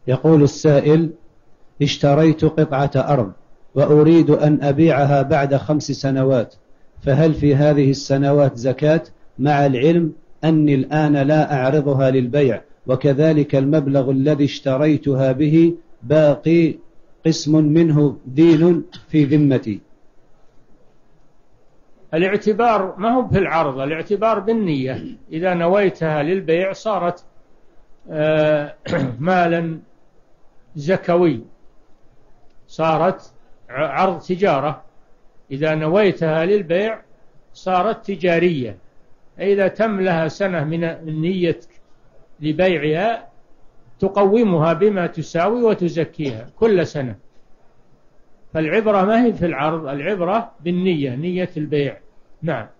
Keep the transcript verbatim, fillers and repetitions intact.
يقول السائل: اشتريت قطعة أرض وأريد أن أبيعها بعد خمس سنوات، فهل في هذه السنوات زكاة، مع العلم أني الآن لا أعرضها للبيع، وكذلك المبلغ الذي اشتريتها به باقي قسم منه دين في ذمتي؟ الاعتبار ما هو في العرض، الاعتبار بالنية. إذا نويتها للبيع صارت مالا زكوي، صارت عرض تجارة. إذا نويتها للبيع صارت تجارية. إذا تم لها سنة من النية لبيعها تقومها بما تساوي وتزكيها كل سنة. فالعبرة ما هي في العرض، العبرة بالنية، نية البيع. نعم.